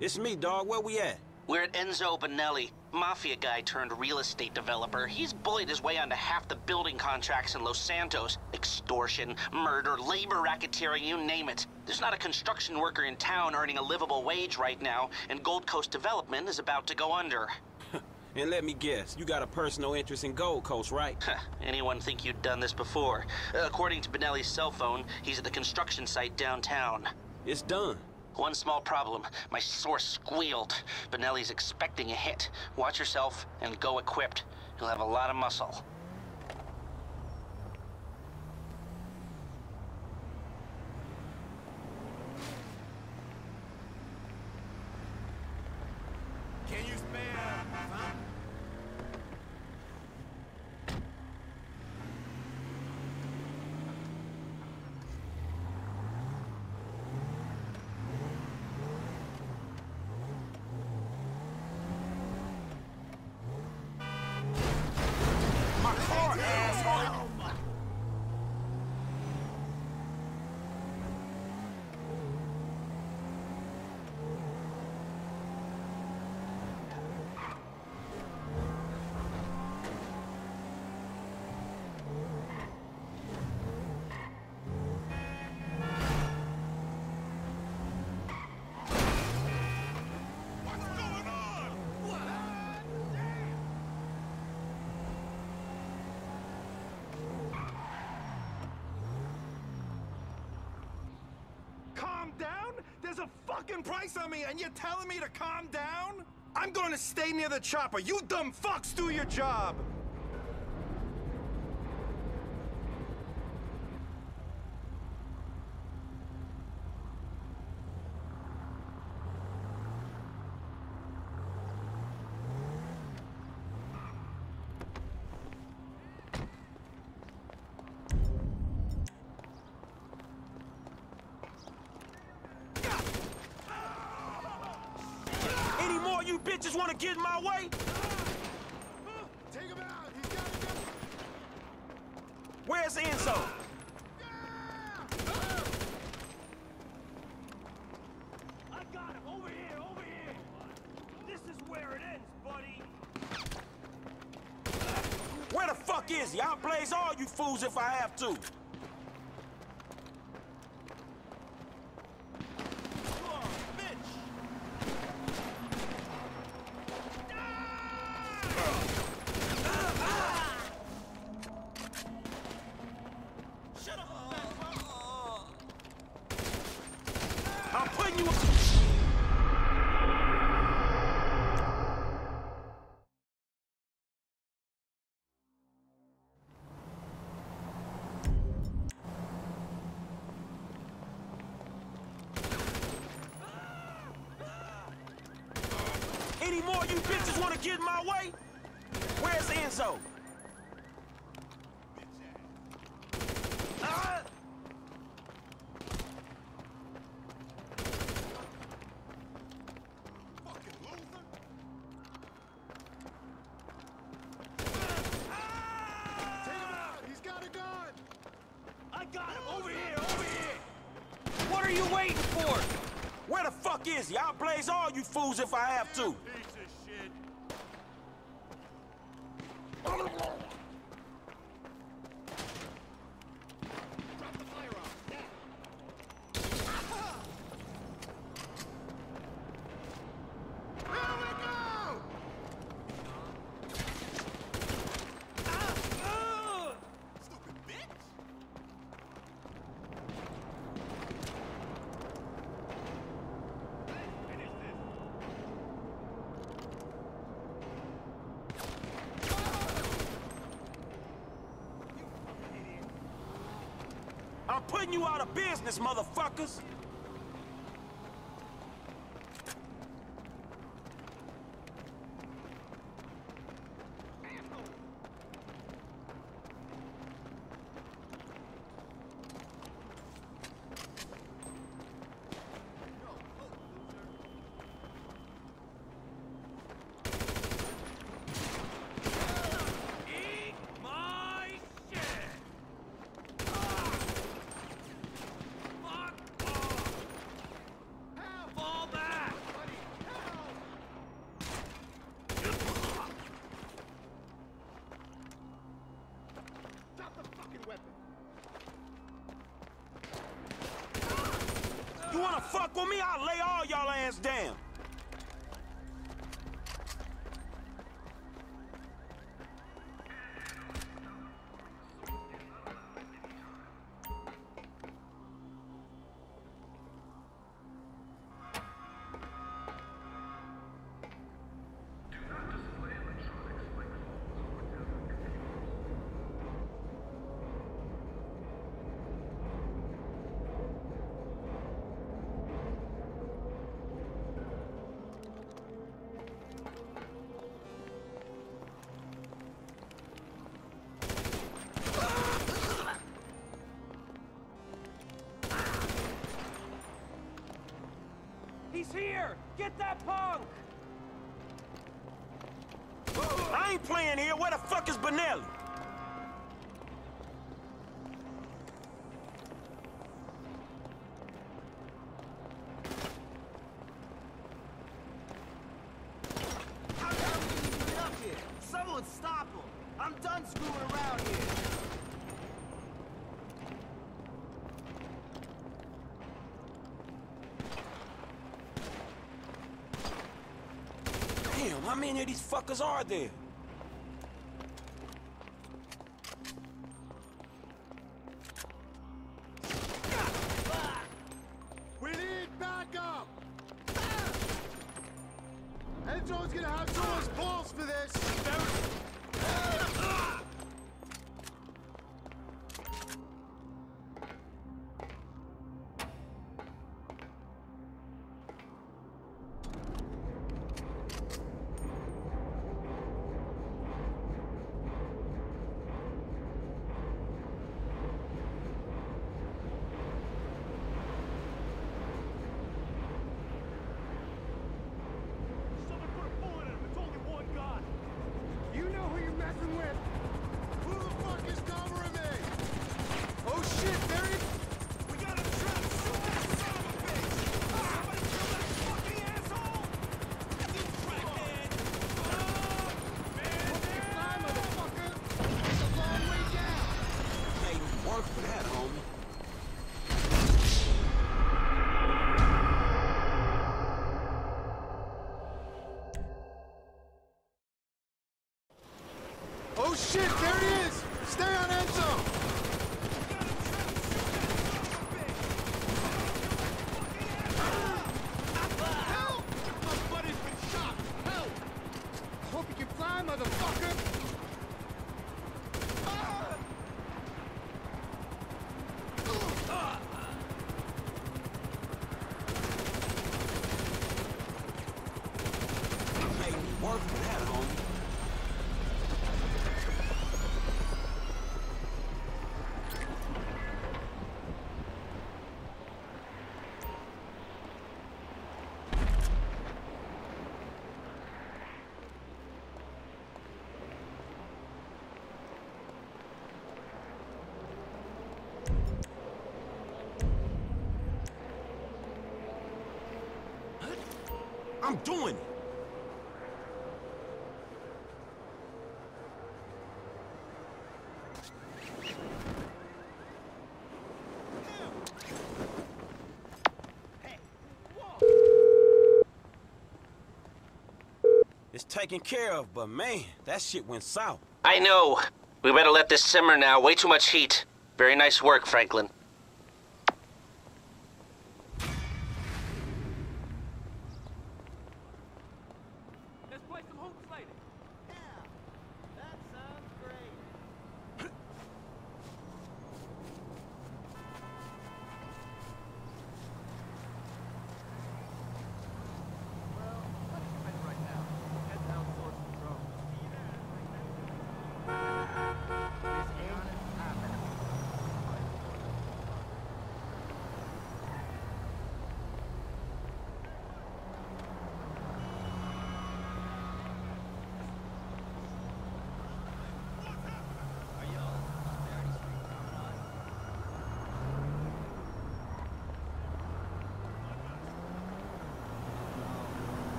It's me, dog. Where we at? We're at Enzo Benelli, mafia guy turned real estate developer. He's bullied his way onto half the building contracts in Los Santos. Extortion, murder, labor racketeering, you name it. There's not a construction worker in town earning a livable wage right now, and Gold Coast Development is about to go under. And let me guess, you got a personal interest in Gold Coast, right? Anyone think you'd done this before? According to Benelli's cell phone, he's at the construction site downtown. It's done. One small problem. My source squealed. Benelli's expecting a hit. Watch yourself and go equipped. You'll have a lot of muscle. Can you spare some? My car, asshole! What's going on? Calm down? There's a fucking price on me, and you're telling me to calm down? I'm going to stay near the chopper. You dumb fucks do your job. Any more you bitches wanna get in my way? Take him out. He's got to go. Where's Enzo? I got him! Over here! Over here! This is where it ends, buddy! Where the fuck is he? I'll blaze all you fools if I have to. Come on, bitch! Shut up, fat fuck! I'm putting you... Any more you bitches wanna get in my way? Where's Enzo? Ah! Fucking loser. Take him out. He's got a gun. I got him! Over here! Over here! What are you waiting for? Where the fuck is he? I'll blaze all you fools if I have to. Piece of shit. Drop the firearm. Now. Here we go! Stupid bitch! Finish this. I'm putting you out of business, motherfuckers. Eat my shit! Fuck off! fuck with me, I'll lay all y'all ass down. He's here! Get that punk! I ain't playing here. Where the fuck is Benelli? How the hell did you get up here? Someone stop him! I'm done screwing around here! Damn, how many of these fuckers are there? We need backup! Enzo's gonna have so much balls for this! Someone put a bullet in him. It's only one guy. You know who you're messing with! Who the fuck is covering me? Oh shit, there he... We got him trapped. Shoot that son of a bitch! Somebody kill that fucking asshole! You crackhead! Hope you fly, motherfucker! It's a long way down! Ain't work for that, homie. Oh shit, there he is! Stay on Enzo! Help! My buddy's been shot! Help! Hope you can fly, motherfucker! Ain't work for that, homie. I'm doing it. It's taken care of, but man, that shit went south. I know. We better let this simmer now. Way too much heat. Very nice work, Franklin. Let's play some hoops later. Yeah, that sounds great. Well, let's spin right now. Head to outsource control. This ain't happening.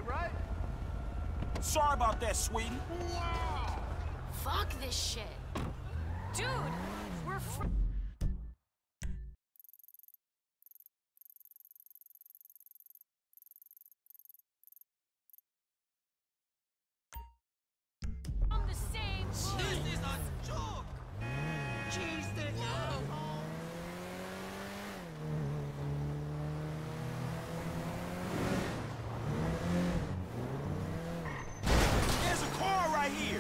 right? Sorry about that, sweetie. Fuck this shit. Dude, we're from the same This is a joke! Cheese stick, asshole! There's a car right here.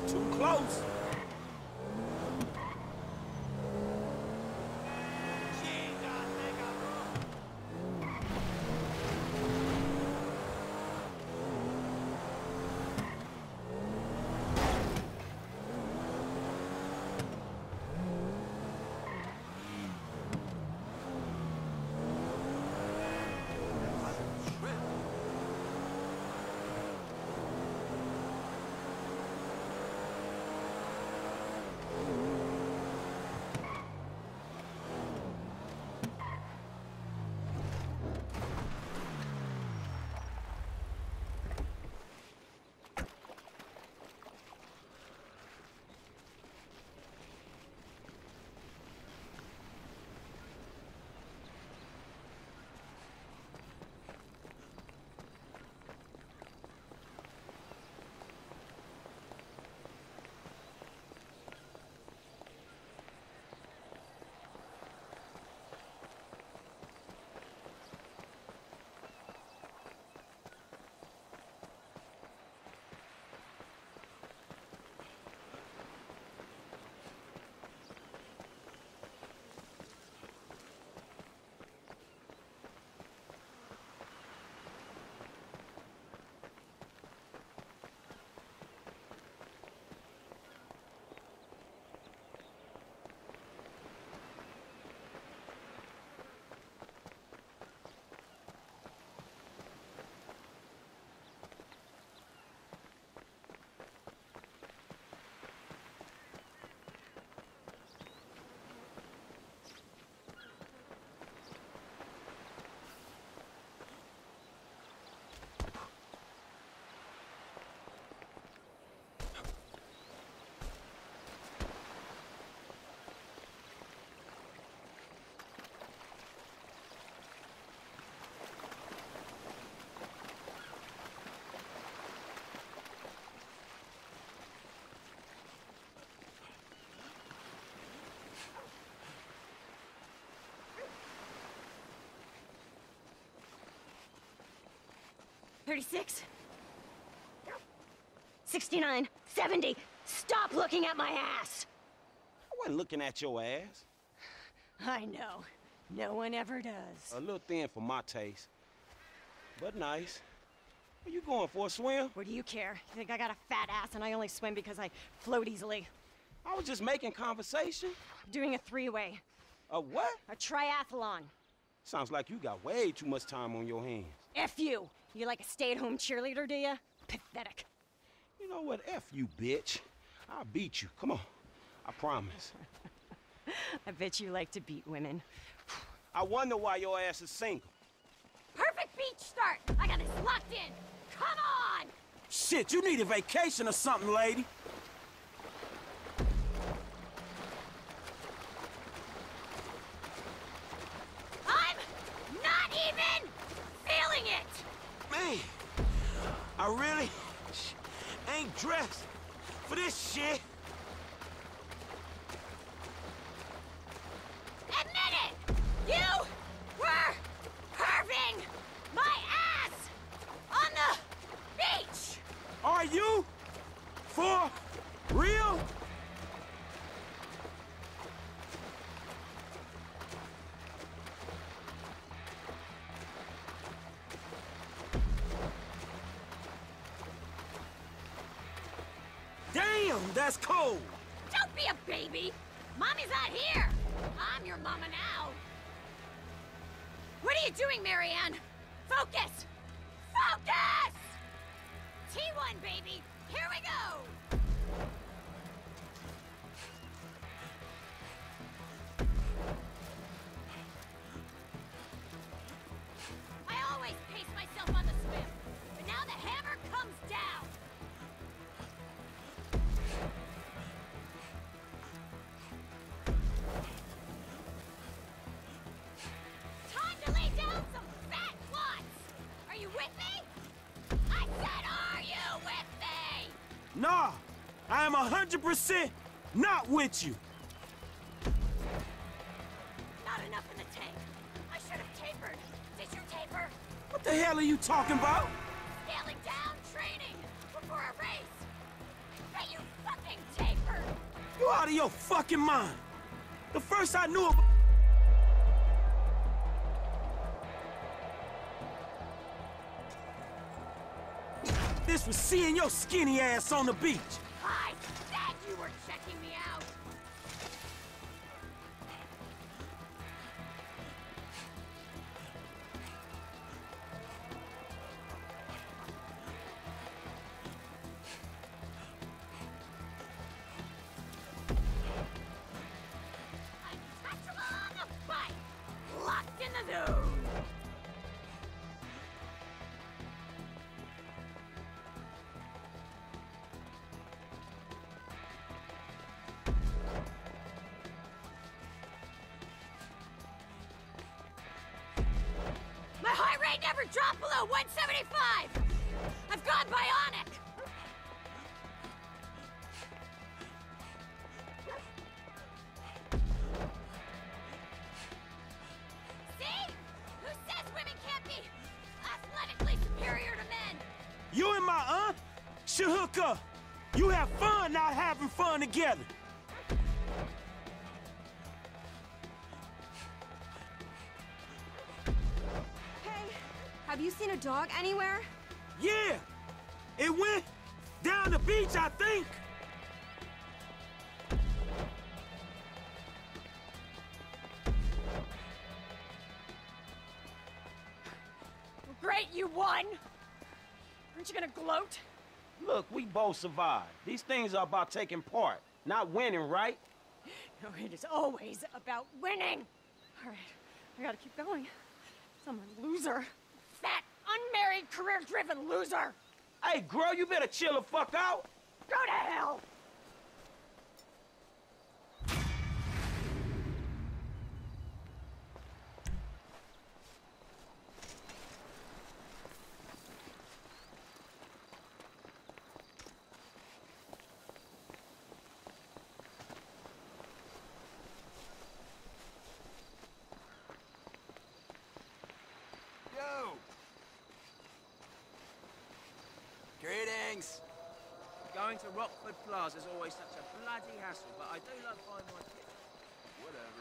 Too close. $36, $69, $70. Stop looking at my ass! I wasn't looking at your ass. I know. No one ever does. A little thin for my taste, but nice. Are you going for a swim? What do you care? You think I got a fat ass and I only swim because I float easily? I was just making conversation. I'm doing a three-way. A what? A triathlon. Sounds like you got way too much time on your hands. F you! You like a stay-at-home cheerleader, do ya? Pathetic. You know what? F you, bitch. I'll beat you. Come on. I promise. I bet you like to beat women. I wonder why your ass is single. Perfect beach start. I got this locked in. Come on! Shit, you need a vacation or something, lady. I'm not even feeling it! Man, I really ain't dressed for this shit. Admit it! You were carving my ass on the beach! Are you? For real? Damn, that's cold. Don't be a baby! Mommy's not here! I'm your mama now! What are you doing, Marianne? Focus! Focus! T1, baby! Here we go! I always pace myself on the swim, but now the hammer comes down! Time to lay down some fat watts! Are you with me? I said, are you with me? Nah, I am 100% not with you. Not enough in the tank. I should have tapered. Did you taper? What the hell are you talking about? Scaling down training before a race. Hey, you fucking You out of your fucking mind. The first I knew about... This was seeing your skinny ass on the beach. I said you were checking me out! Untouchable on the bike! Locked in the zone! My heart rate never dropped below 175! I've gone bionic! See? Who says women can't be athletically superior to men? You and my aunt should hook up. You have fun not having fun together. Hey, have you seen a dog anywhere? Yeah! It went down the beach, I think. Great, you won! Aren't you gonna gloat? Look, we both survived. These things are about taking part, not winning, right? No, it is always about winning! Alright, I gotta keep going. Some loser. Fat, unmarried, career-driven loser! Hey, girl, you better chill the fuck out. Go to hell! Yo! Greetings! Going to Rockford Plaza is always such a bloody hassle, but I do love buying my tickets. Whatever.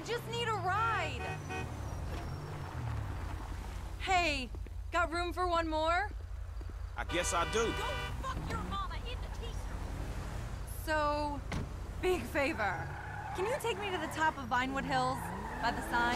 just need a ride. Hey, got room for one more? I guess I do. Go fuck your mama in the keister. So, big favor. Can you take me to the top of Vinewood Hills by the sign?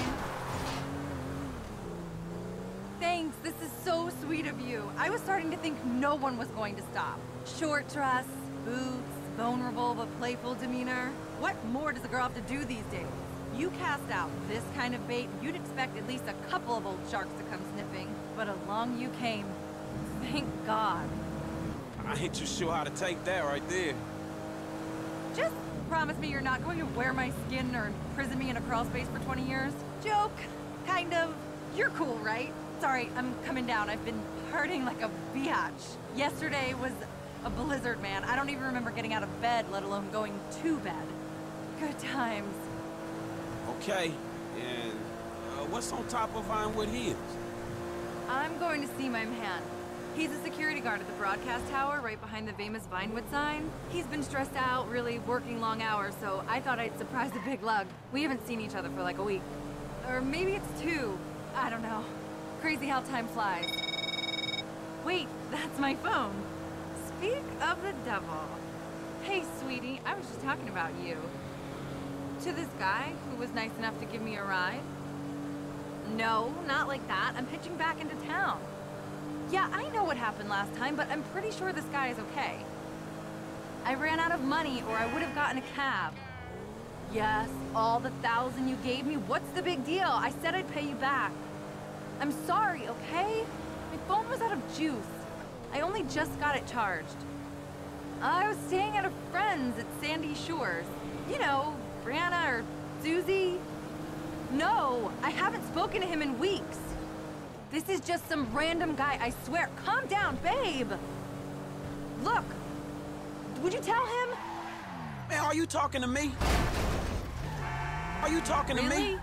Thanks, this is so sweet of you. I was starting to think no one was going to stop. Short dress, boots, vulnerable but playful demeanor. What more does a girl have to do these days? You cast out this kind of bait, you'd expect at least a couple of old sharks to come sniffing. But along you came. Thank God. I ain't too sure how to take that right there. Just promise me you're not going to wear my skin or imprison me in a crawl space for 20 years. Joke. Kind of. You're cool, right? Sorry, I'm coming down. I've been partying like a biatch. Yesterday was a blizzard, man. I don't even remember getting out of bed, let alone going to bed. Good times. Okay, and what's on top of Vinewood Hills? I'm going to see my man. He's a security guard at the broadcast tower right behind the famous Vinewood sign. He's been stressed out, really working long hours, so I thought I'd surprise the big lug. We haven't seen each other for like a week. Or maybe it's 2. I don't know. Crazy how time flies. Wait, that's my phone. Speak of the devil. Hey, sweetie, I was just talking about you. To this guy who was nice enough to give me a ride? No, not like that. I'm pitching back into town. Yeah, I know what happened last time, but I'm pretty sure this guy is okay. I ran out of money, or I would have gotten a cab. Yes, all the 1,000 you gave me, what's the big deal? I said I'd pay you back. I'm sorry, okay? My phone was out of juice. I only just got it charged. I was staying at a friend's at Sandy Shores. You know, Brianna or Susie. No, I haven't spoken to him in weeks. This is just some random guy, I swear. Calm down, babe. Look, would you tell him? Man, are you talking to me? Are you talking to me?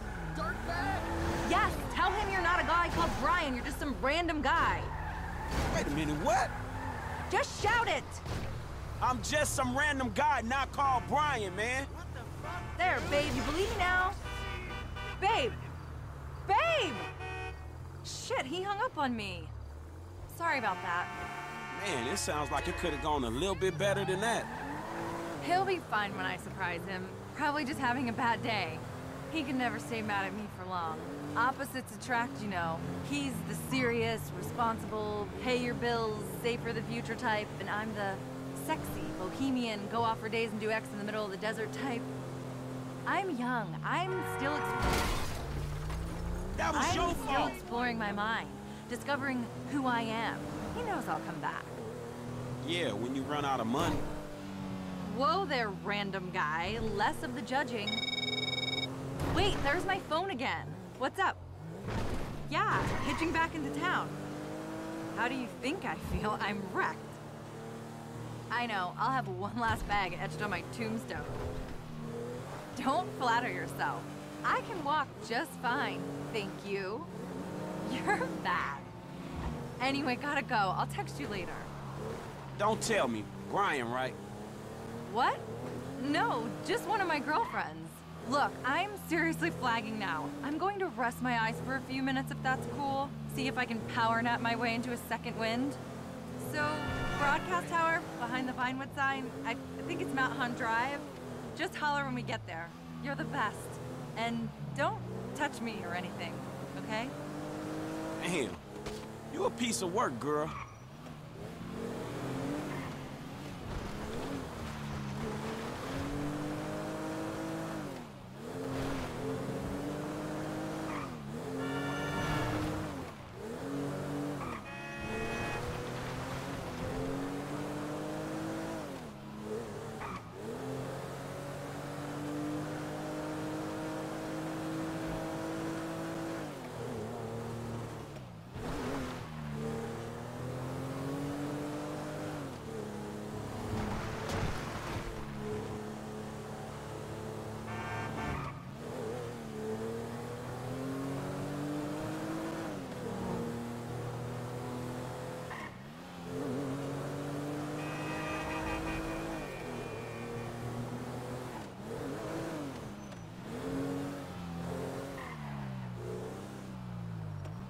Yes, tell him you're not a guy called Brian, you're just some random guy. Wait a minute, what? Just shout it. I'm just some random guy not called Brian, man. There, babe, you believe me now? Babe! Babe! Shit, he hung up on me. Sorry about that. Man, it sounds like it could have gone a little bit better than that. He'll be fine when I surprise him. Probably just having a bad day. He can never stay mad at me for long. Opposites attract, you know. He's the serious, responsible, pay your bills, save for the future type, and I'm the sexy, bohemian, go off for days and do X in the middle of the desert type. I'm young. I'm still That was your still fault. exploring my mind, discovering who I am. He knows I'll come back. Yeah, when you run out of money. Whoa there, random guy. Less of the judging. Wait, there's my phone again. What's up? Yeah, hitching back into town. How do you think I feel? I'm wrecked. I know, I'll have one last bag etched on my tombstone. Don't flatter yourself. I can walk just fine, thank you. You're bad. Anyway, gotta go. I'll text you later. Don't tell me. Brian, right? What? No, just one of my girlfriends. Look, I'm seriously flagging now. I'm going to rest my eyes for a few minutes if that's cool. See if I can power nap my way into a second wind. So, broadcast tower behind the Vinewood sign, I think it's Mount Hunt Drive. Just holler when we get there. You're the best. And don't touch me or anything, okay? Damn. You a piece of work, girl.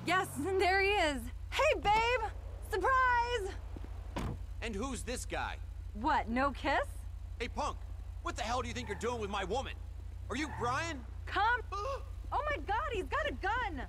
Yes, and there he is. Hey, babe! Surprise! And who's this guy? What, no kiss? Hey, punk! What the hell do you think you're doing with my woman? Are you Brian? Come. Oh my god, he's got a gun!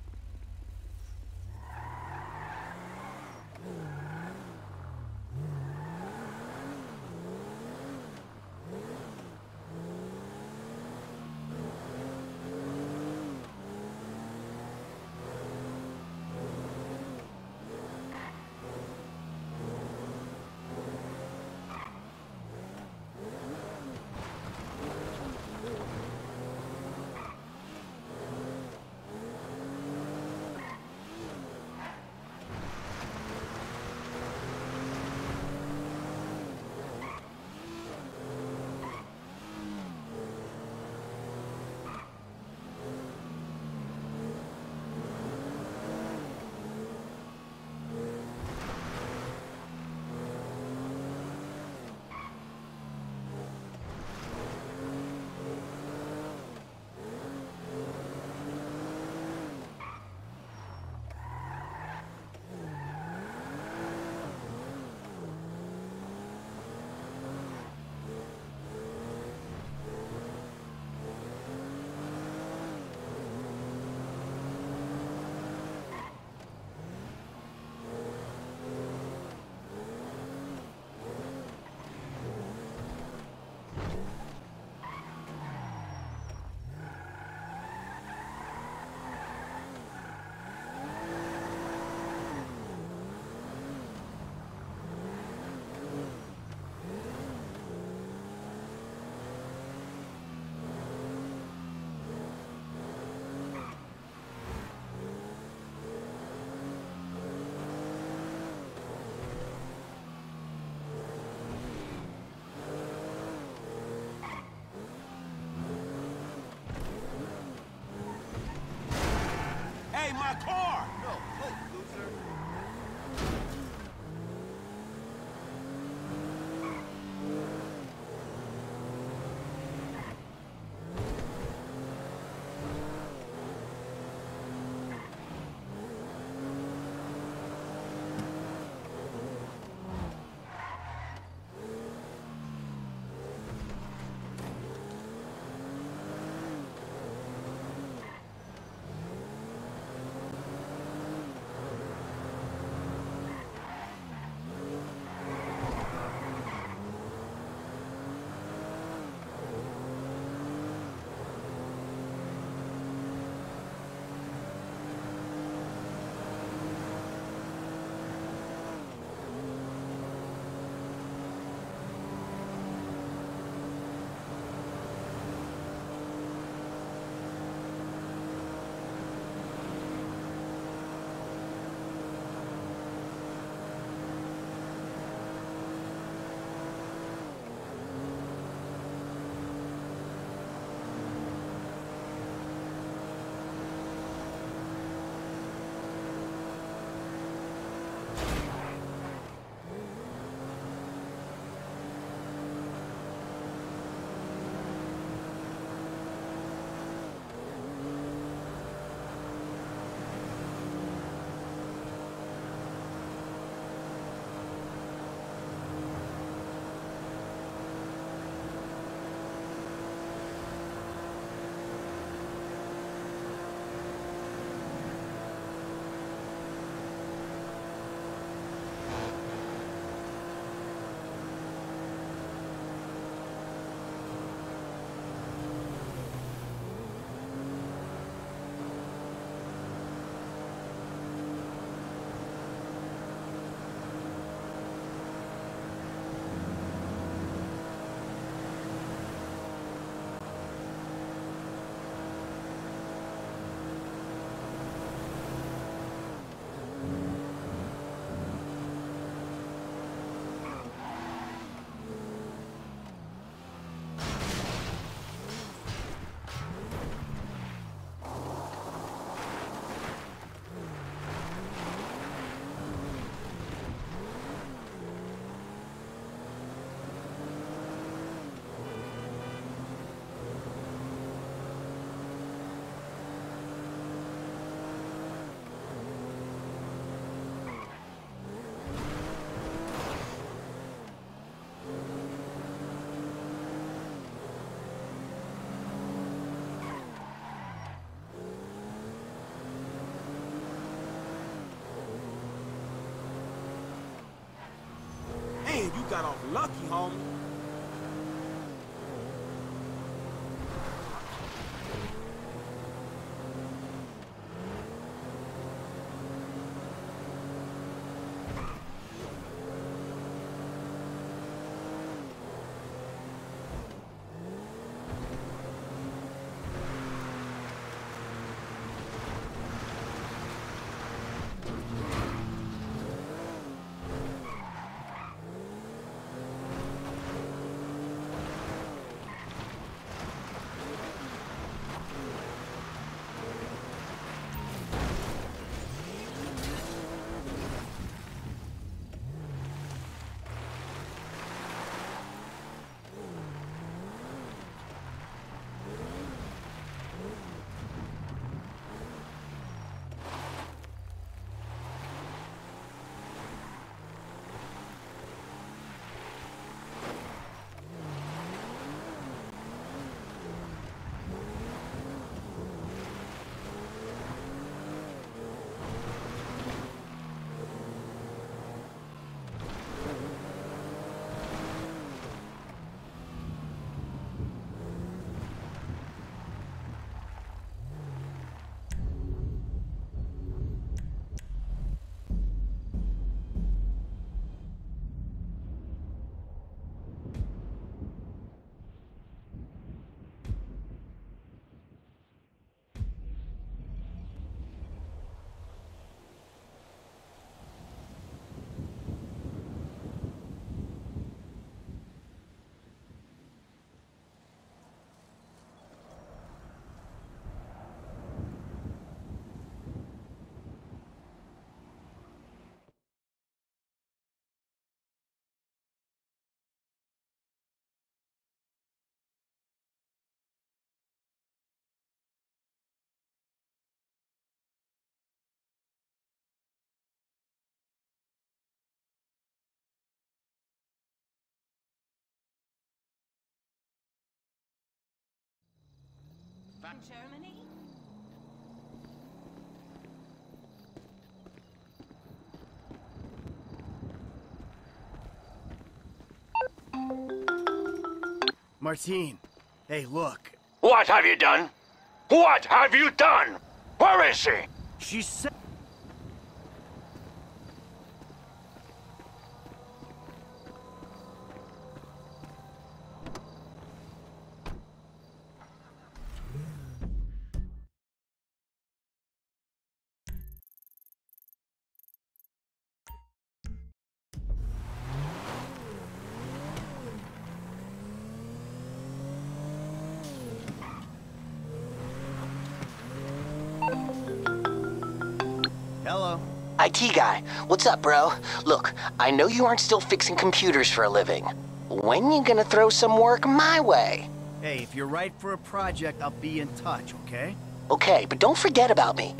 Hey, my car! No, look, loser. got off lucky, homie. From Germany? Martine, hey, look. What have you done? What have you done? Where is she? She said... Hello. IT guy, what's up, bro? Look, I know you aren't still fixing computers for a living. When you gonna throw some work my way? Hey, if you're right for a project, I'll be in touch, okay? Okay, but don't forget about me.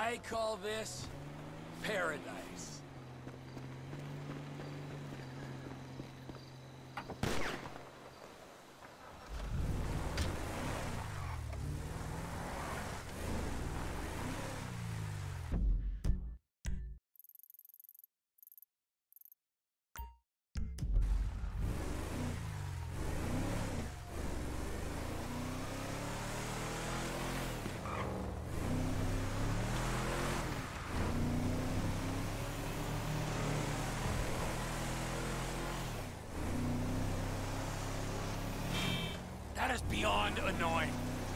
I call this paradise. That is beyond annoying.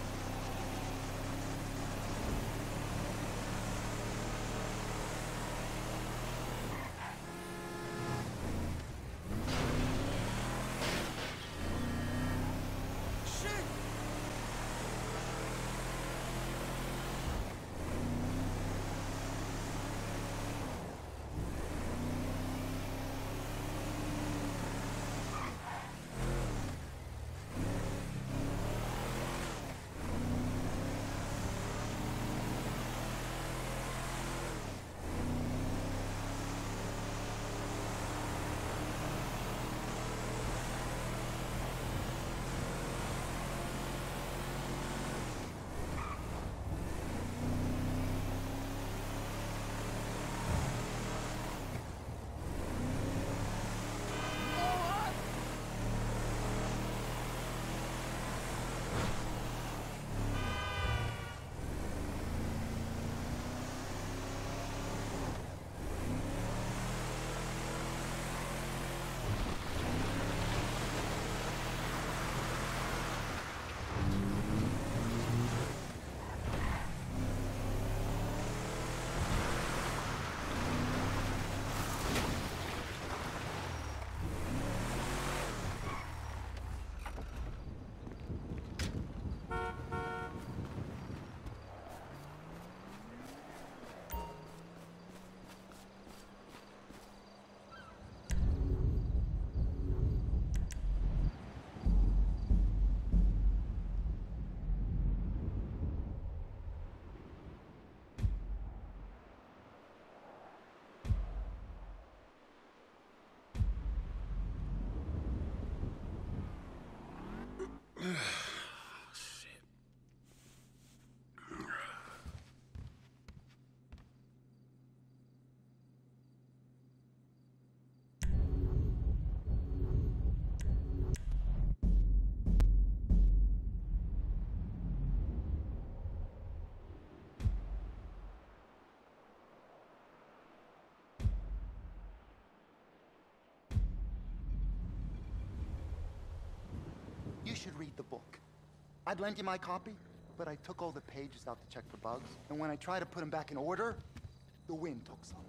You should read the book. I'd lent you my copy, but I took all the pages out to check for bugs, and when I tried to put them back in order, the wind took some.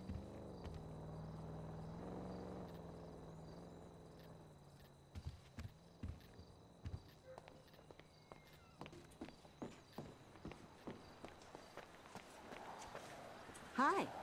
Hi.